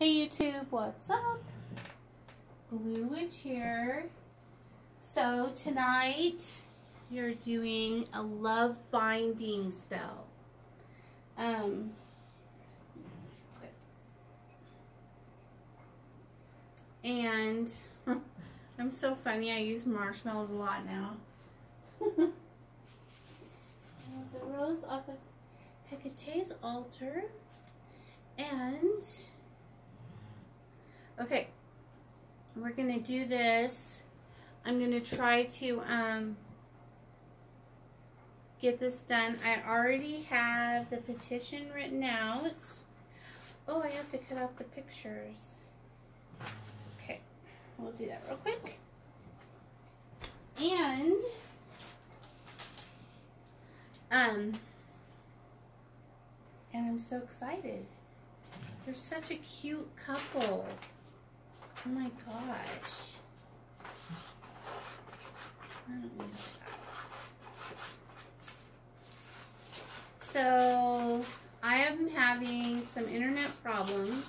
Hey YouTube, what's up? Blue Witch here. So tonight you're doing a love binding spell. And I'm so funny, I use marshmallows a lot now. The rose off of Hecate's altar. And okay, we're gonna do this. I'm gonna try to get this done. I already have the petition written out. Oh, I have to cut out the pictures. Okay, we'll do that real quick. And I'm so excited. They're such a cute couple. Oh my gosh. I don't need that. So, I am having some internet problems.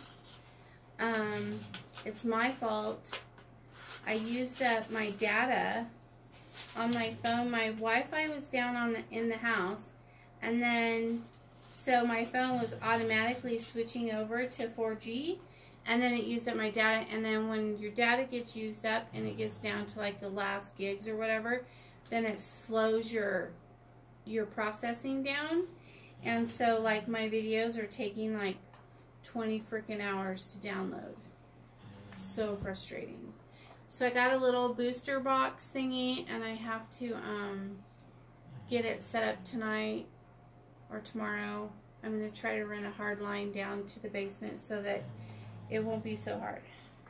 It's my fault. I used up my data on my phone. My Wi-Fi was down in the house, and then so my phone was automatically switching over to 4G, and then it used up my data. And then when your data gets used up and it gets down to like the last gigs or whatever, then it slows your processing down. And so like my videos are taking like 20 freaking hours to download. So frustrating. So I got a little booster box thingy, and I have to get it set up tonight or tomorrow. I'm going to try to run a hard line down to the basement so that it won't be so hard.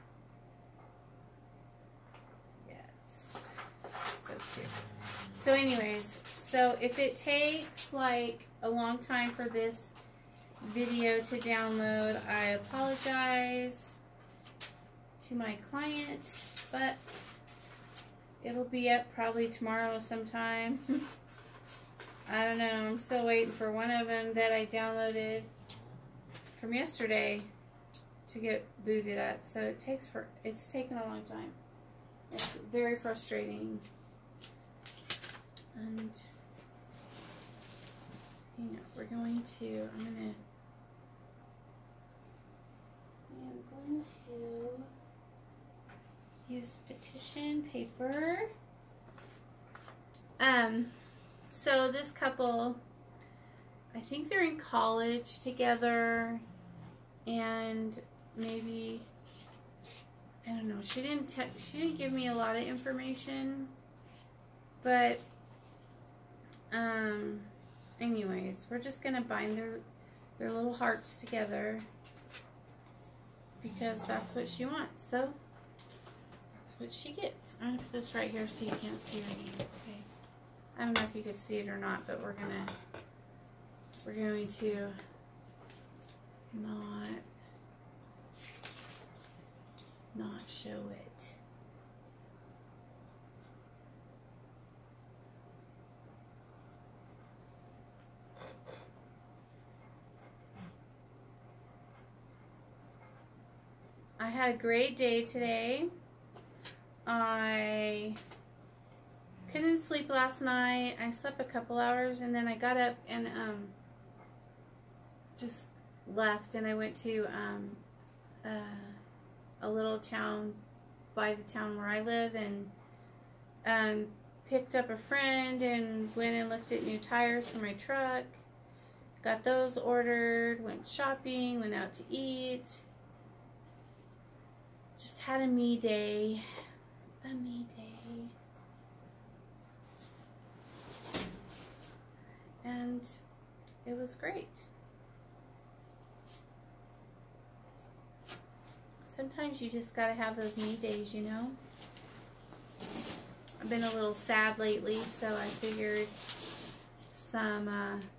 Yes. So cute. So anyways, so if it takes like a long time for this video to download, I apologize to my client, but it'll be up probably tomorrow sometime. I don't know, I'm still waiting for one of them that I downloaded from yesterday to get booted up. So it's taken a long time. It's very frustrating. And we're going to, I'm going to use petition paper. So this couple, I think they're in college together, and maybe, I don't know, she didn't give me a lot of information, but anyways, we're just gonna bind their little hearts together because that's what she wants. So that's what she gets. I'm gonna put this right here so you can't see her name. Okay. I don't know if you could see it or not, but we're going to not show it. I had a great day today. I couldn't sleep last night. I slept a couple hours, and then I got up and just left, and I went to a little town by the town where I live, and picked up a friend and went and looked at new tires for my truck. Got those ordered, went shopping, went out to eat. Just had a me day. A me day. And it was great. Sometimes you just gotta have those me days, you know? I've been a little sad lately, so I figured some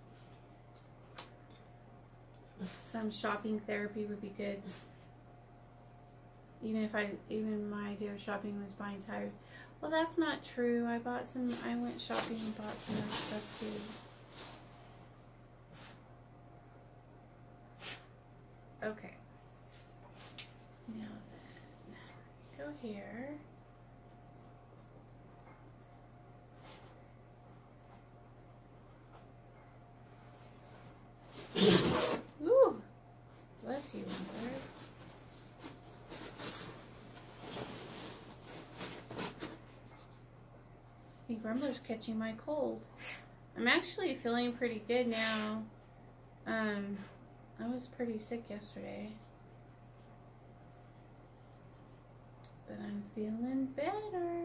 shopping therapy would be good. Even my idea of shopping was buying tires. Well, that's not true. I went shopping and bought some other stuff too. Okay. hair. Ooh, bless you, mother. I think Grumbler's catching my cold. I'm actually feeling pretty good now. I was pretty sick yesterday, but I'm feeling better.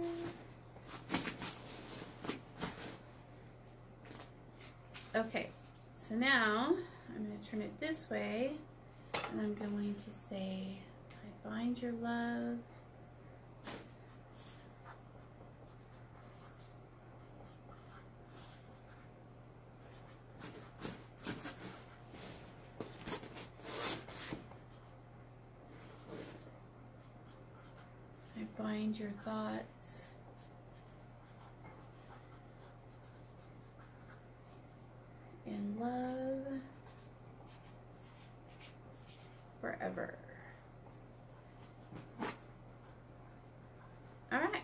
Okay, so now I'm going to turn it this way, and I'm going to say, I find your love. I bind your thoughts. In love forever. All right.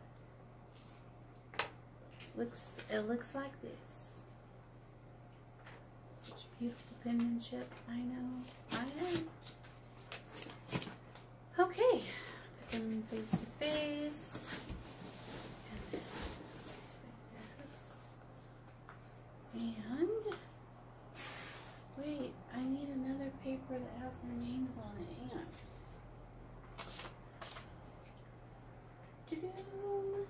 It looks like this. Such beautiful penmanship. I know. Okay. Put them face to face. And wait, I need another paper that has their names on it. Hang on. Doo-doo.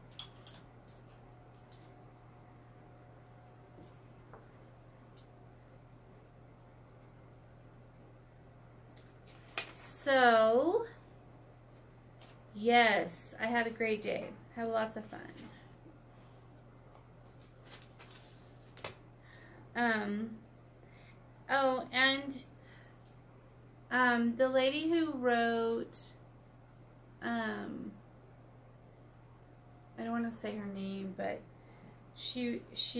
So, yes, I had a great day. Had lots of fun. Oh, and the lady who wrote, I don't want to say her name, but she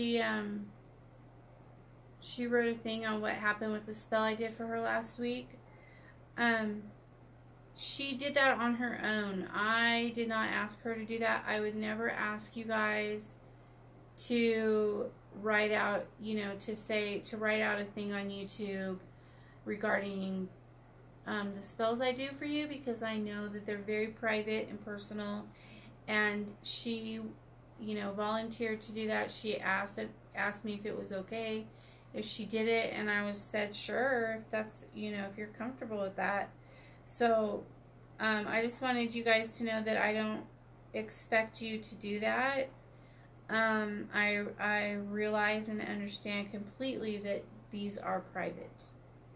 wrote a thing on what happened with the spell I did for her last week. She did that on her own. I did not ask her to do that. I would never ask you guys to write out, to write out a thing on YouTube regarding the spells I do for you, because I know that they're very private and personal. And she, volunteered to do that. She asked me if it was okay if she did it, and I said sure, if that's, if you're comfortable with that. So I just wanted you guys to know that I don't expect you to do that. I realize and understand completely that these are private,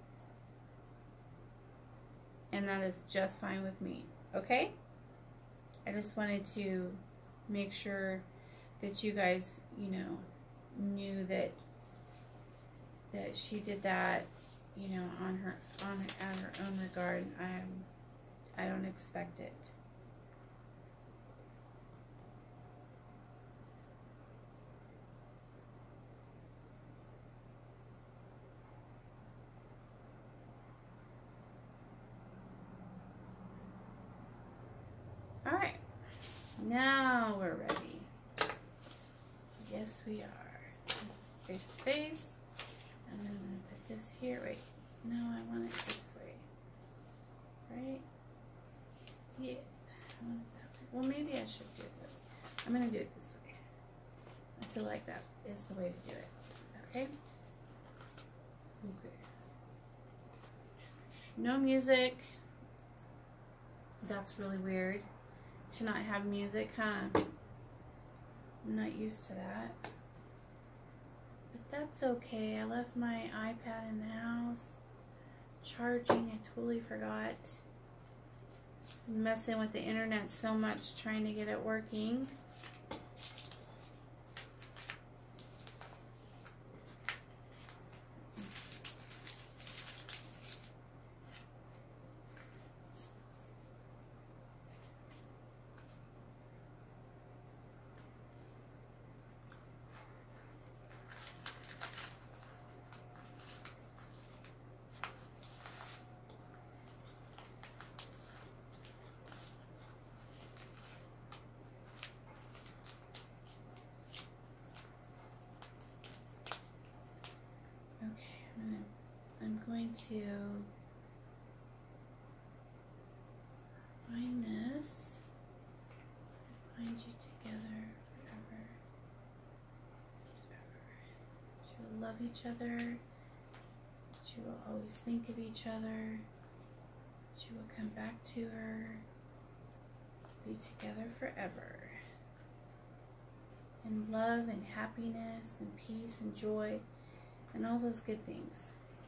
and that is just fine with me. Okay? I just wanted to make sure that you guys, knew that she did that, at her own regard. I don't expect it. All right, now we're ready. Yes, we are. Face to face. And then I'm going to put this here. Wait, no, I want it this way. Right? Yeah, I want it that way. Well, maybe I should do it this way. I'm going to do it this way. I feel like that is the way to do it. Okay? Okay. No music. That's really weird to not have music, huh? I'm not used to that. But that's okay. I left my iPad in the house charging. I totally forgot. Messing with the internet so much trying to get it working. I'm going to bind this, bind you together forever, that you will love each other, that you will always think of each other, that you will come back to her, be together forever, in love and happiness and peace and joy and all those good things.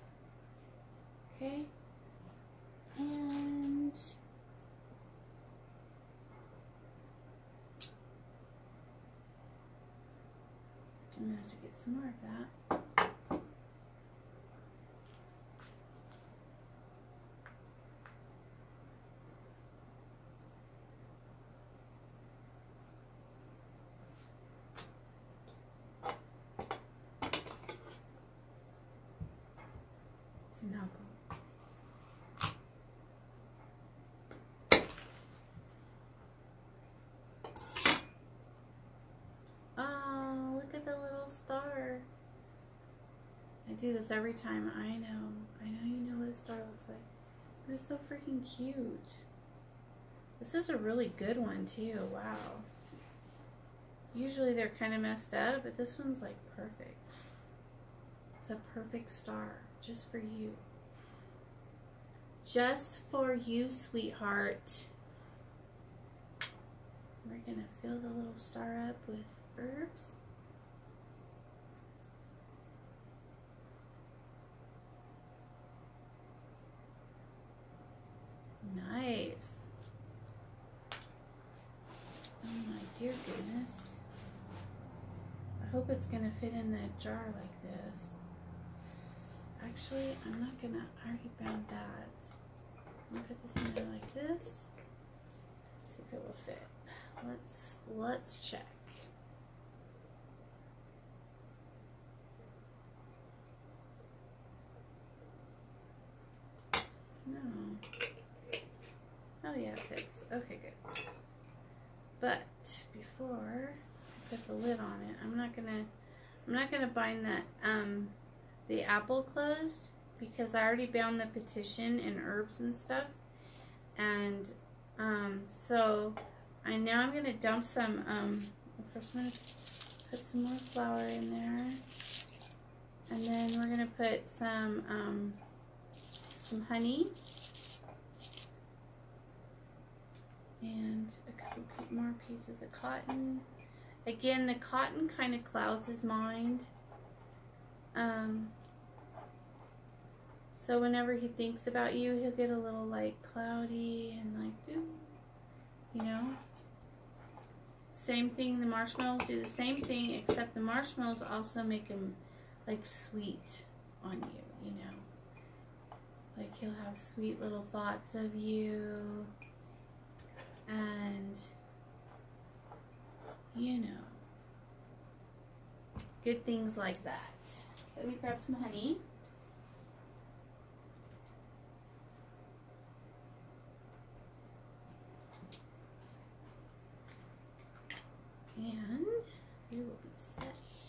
Okay? And I'm going to have to get some more of that. It's an apple. Oh, look at the little star. I do this every time. I know you know what a star looks like. But it's so freaking cute. This is a really good one too. Wow. Usually they're kind of messed up, but this one's like perfect. It's a perfect star just for you. Just for you, sweetheart. We're gonna fill the little star up with herbs. Nice. Oh my dear goodness. I hope it's gonna fit in that jar like this. Actually, I'm not gonna, I already bound that. I'm gonna put this in there like this. Let's see if it will fit. Let's check. No. Oh yeah, it fits. Okay, good. But before I put the lid on it, I'm not gonna bind that the apple closed because I already bound the petition and herbs and stuff. And so now I'm gonna dump some first I'm gonna put some more flour in there. And then we're gonna put some honey and a couple more pieces of cotton. Again, the cotton kind of clouds his mind. So whenever he thinks about you, he'll get a little like cloudy and like, you know. Same thing, the marshmallows do the same thing, except the marshmallows also make him like sweet on you, you know. Like he'll have sweet little thoughts of you and, you know, good things like that. Let me grab some honey. And we will be set.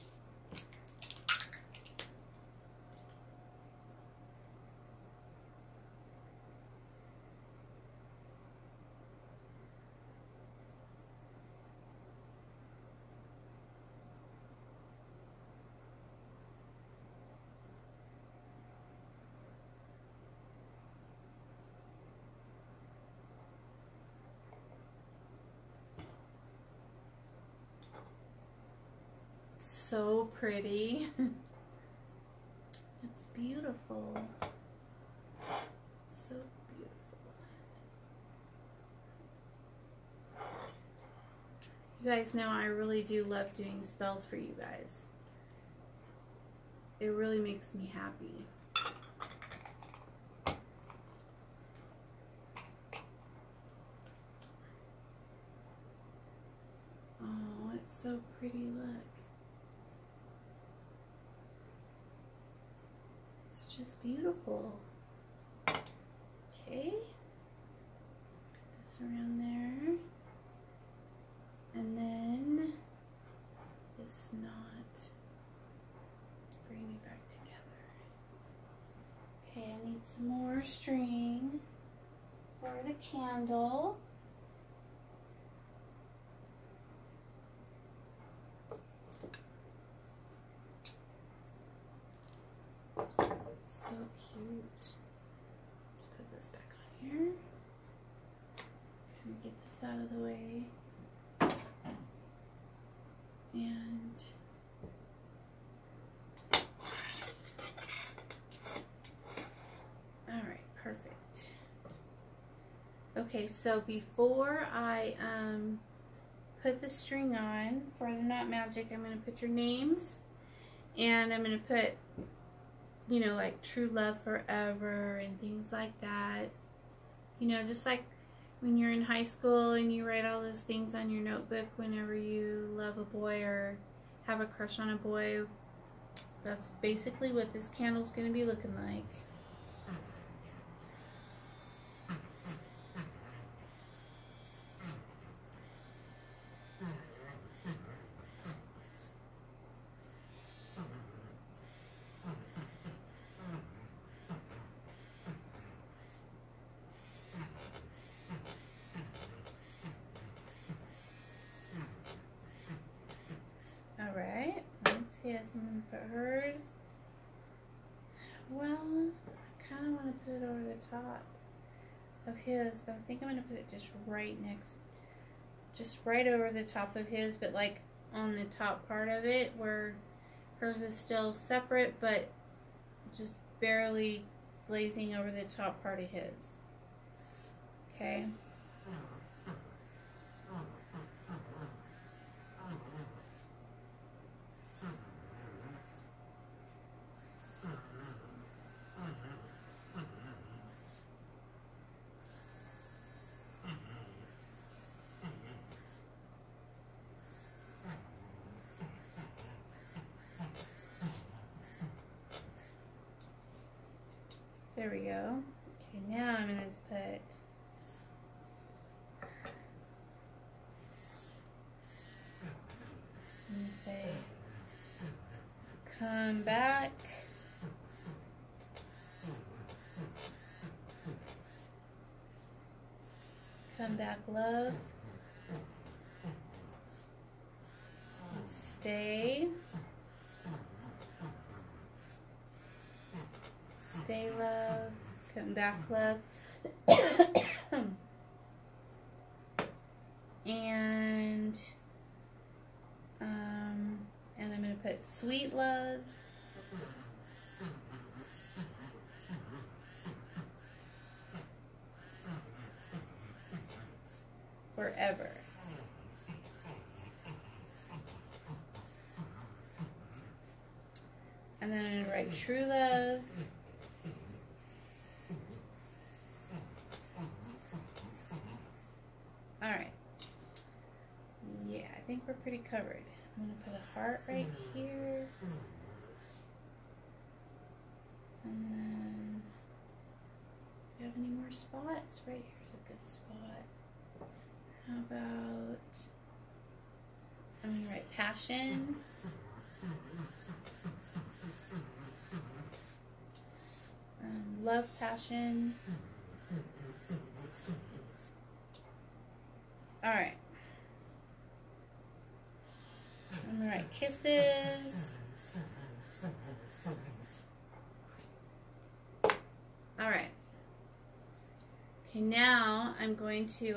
So pretty. It's beautiful. So beautiful. You guys know I really do love doing spells for you guys. It really makes me happy. Oh, it's so pretty, look. Just beautiful. Okay, put this around there, and then this knot, bring it back together. I need some more string for the candle. It's so cute. Let's put this back on here. Trying to get this out of the way. And all right, perfect. Okay, so before I put the string on for the Knot Magic, I'm going to put your names, and I'm going to put, you know, like True Love Forever and things like that. You know, just like when you're in high school and you write all those things on your notebook whenever you love a boy or have a crush on a boy. That's basically what this candle's going to be looking like. Alright, let's see, I'm going to put hers. Well, I kind of want to put it over the top of his, but I think I'm going to put it just right next, just right over the top of his, but like on the top part of it where hers is still separate, but just barely glazing over the top part of his. Okay. There we go. Okay, now I'm going to put say, come back. Come back, love. Stay. Stay, love. Come back, love. And I'm going to put sweet love. Forever. And then I'm going to write true love. Alright. Yeah, I think we're pretty covered. I'm going to put a heart right here. And then, do you have any more spots? Right here's a good spot. How about, I'm going to write passion. Love, passion. Alright. I'm going to write kisses. Alright. Okay, now I'm going to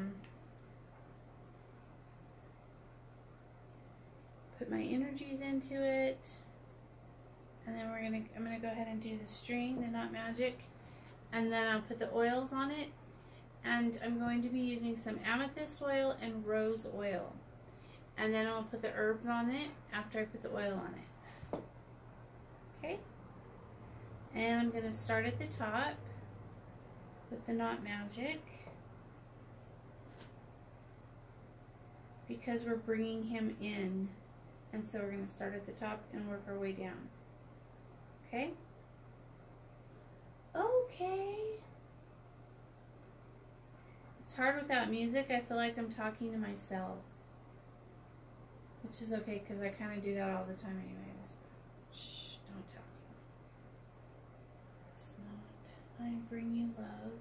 put my energies into it. And then I'm gonna go ahead and do the string, the Knot Magic, and then I'll put the oils on it. And I'm going to be using some amethyst oil and rose oil. And then I'll put the herbs on it after I put the oil on it. Okay? And I'm gonna start at the top with the Knot Magic, because we're bringing him in. And so we're gonna start at the top and work our way down. Okay? Okay. It's hard without music. I feel like I'm talking to myself. Which is okay, because I kind of do that all the time anyways. Shh, don't tell me. It's not. bring you love.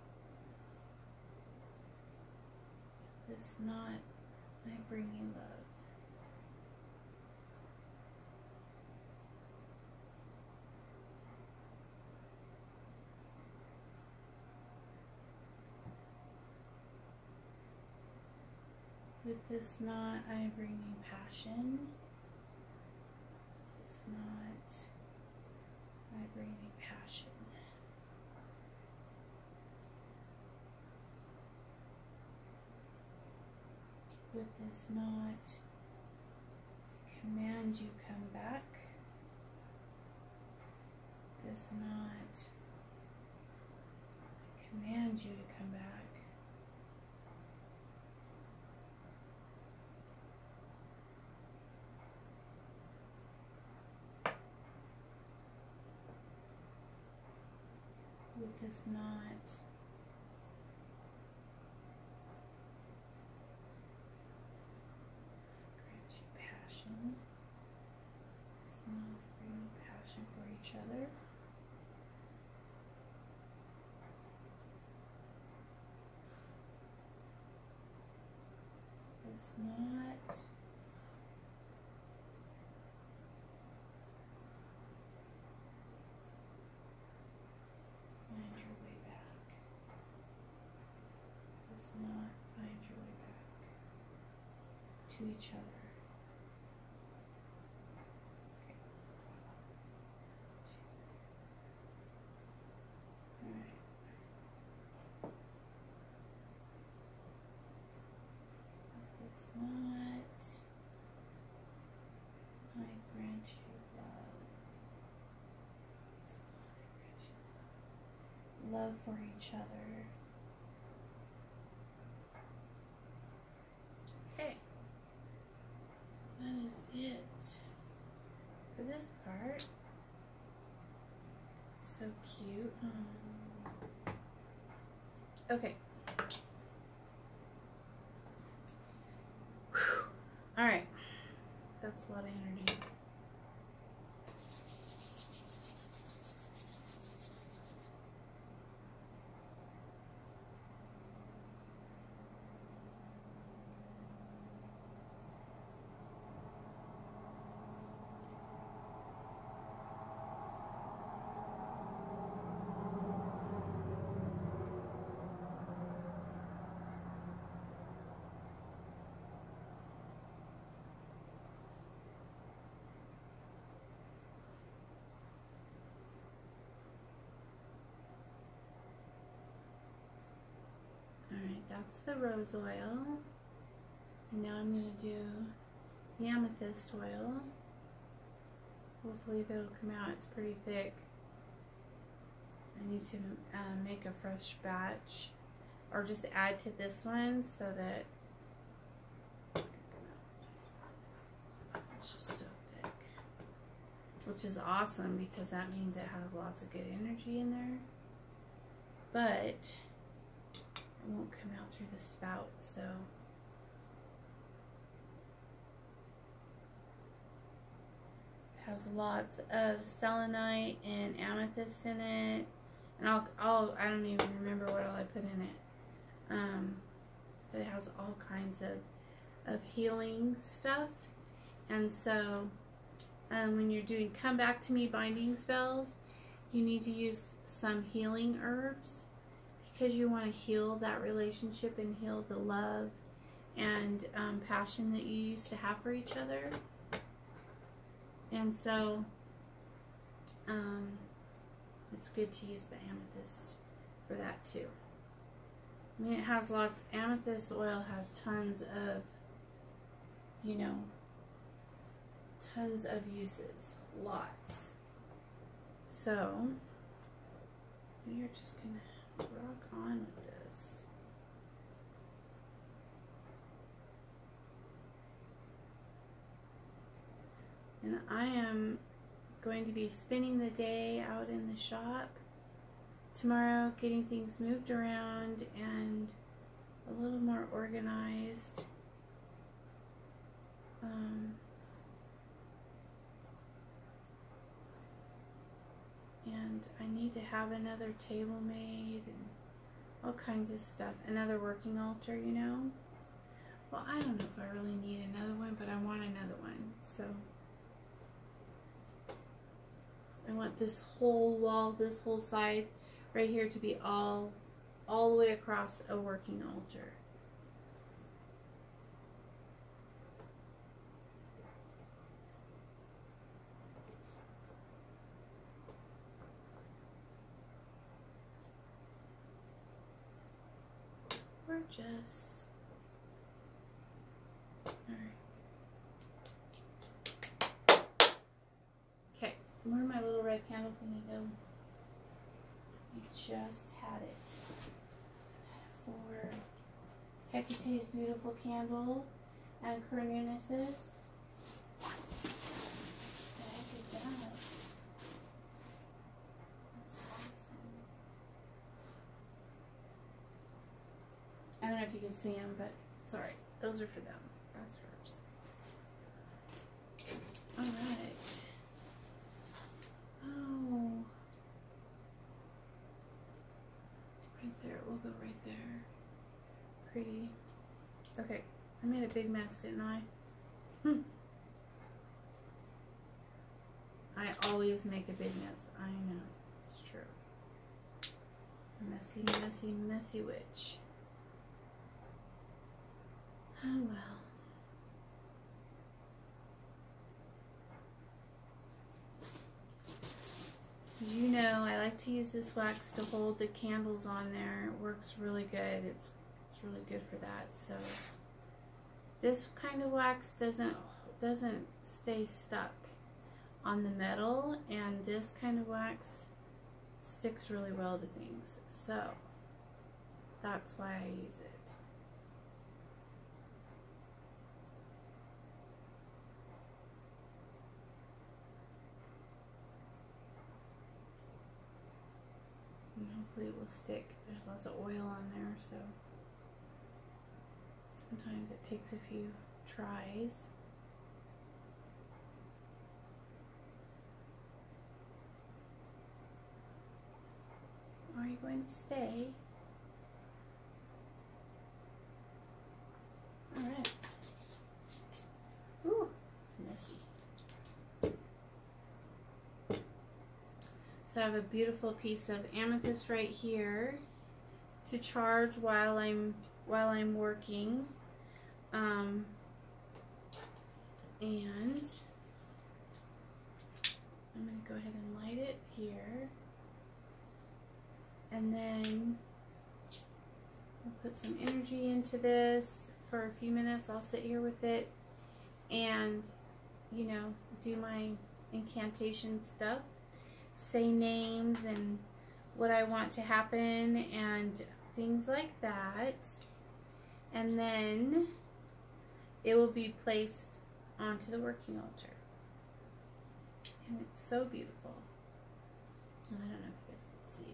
This knot, I bring you love. With this knot, I bring you passion. This knot, I bring you passion. With this knot, I command you come back. This knot, I command you to come back. With this knot, grant you passion. This knot, bring you passion for each other. This knot, find your way back. This knot, find your way back to each other. Okay. All right. This knot, I grant you love. This knot, I grant you love for each other. Okay, that is it for this part. So cute. Okay. All right, that's a lot of energy. Alright, that's the rose oil. And now I'm going to do the amethyst oil. Hopefully it'll come out. It's pretty thick. I need to make a fresh batch. Or just add to this one so that it's just so thick. Which is awesome because that means it has lots of good energy in there. But it won't come out through the spout, so it has lots of selenite and amethyst in it, and I don't even remember what all I put in it, but it has all kinds of healing stuff. And so when you're doing come back to me binding spells, you need to use some healing herbs, because you want to heal that relationship and heal the love and passion that you used to have for each other. And so it's good to use the amethyst for that too. I mean, it has lots, amethyst oil has tons of, you know, tons of uses, lots. So we are just gonna rock on with this. And I am going to be spending the day out in the shop tomorrow, getting things moved around and a little more organized. And I need to have another table made and all kinds of stuff. Another working altar, you know. Well, I don't know if I really need another one, but I want another one. So I want this whole wall, this whole side right here to be all the way across a working altar. Gorgeous. Alright. Okay, where my little red candle thingy go? We just had it. For Hecate's beautiful candle and Cornunus's. What the heck is that? That's awesome. I don't know if you can see them, but it's alright. Those are for them. That's hers. Alright. Oh. Right there. We'll go right there. Pretty. Okay. I made a big mess, didn't I? I always make a big mess. I know. It's true. Messy, messy, messy witch. Oh well. As you know, I like to use this wax to hold the candles on there. It works really good. It's really good for that. So this kind of wax doesn't stay stuck on the metal, and this kind of wax sticks really well to things. So that's why I use it. And hopefully it will stick. There's lots of oil on there, so sometimes it takes a few tries. Are you going to stay? Alright. Ooh, it's messy. So I have a beautiful piece of amethyst right here to charge while I'm working. And I'm going to go ahead and light it here. And then I'll put some energy into this for a few minutes. I'll sit here with it and, you know, do my incantation stuff. Say names and what I want to happen and things like that. And then it will be placed onto the working altar. And it's so beautiful. I don't know if you guys can see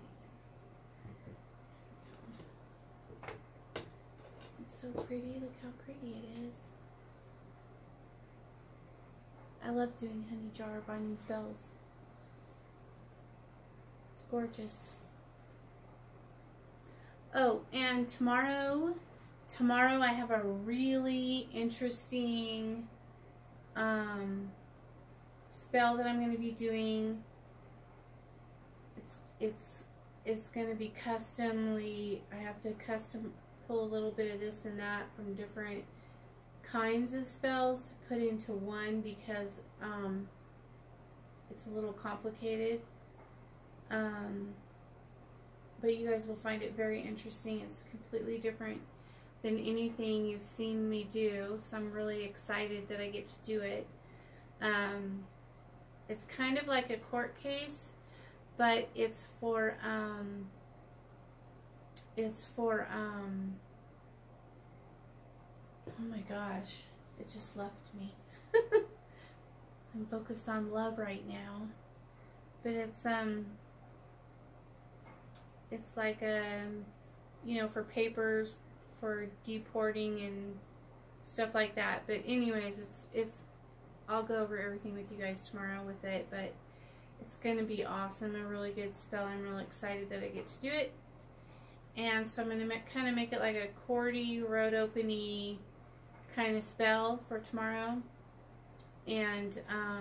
it. It's so pretty. Look how pretty it is. I love doing honey jar binding spells. It's gorgeous. Oh, and tomorrow I have a really interesting spell that I'm going to be doing. It's going to be customly. I have to custom pull a little bit of this and that from different kinds of spells to put into one because it's a little complicated. But you guys will find it very interesting. It's completely different than anything you've seen me do, so I'm really excited that I get to do it. It's kind of like a court case, but it's for oh my gosh, it just left me. I'm focused on love right now, but it's like you know, for papers, for deporting and stuff like that. But anyways, it's I'll go over everything with you guys tomorrow with it, but It's going to be awesome, a really good spell. I'm really excited that I get to do it. And so I'm going to kind of make it like a chordy, road opening kind of spell for tomorrow. And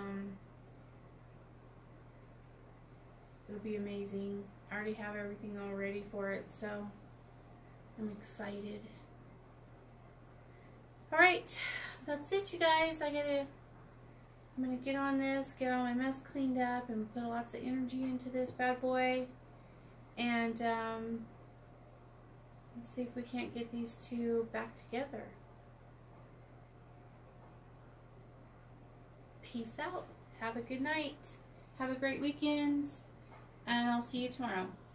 it'll be amazing. I already have everything all ready for it, so I'm excited. Alright, that's it, you guys. I'm gonna get on this, get all my mess cleaned up, and put lots of energy into this bad boy. And let's see if we can't get these two back together. Peace out. Have a good night. Have a great weekend. And I'll see you tomorrow.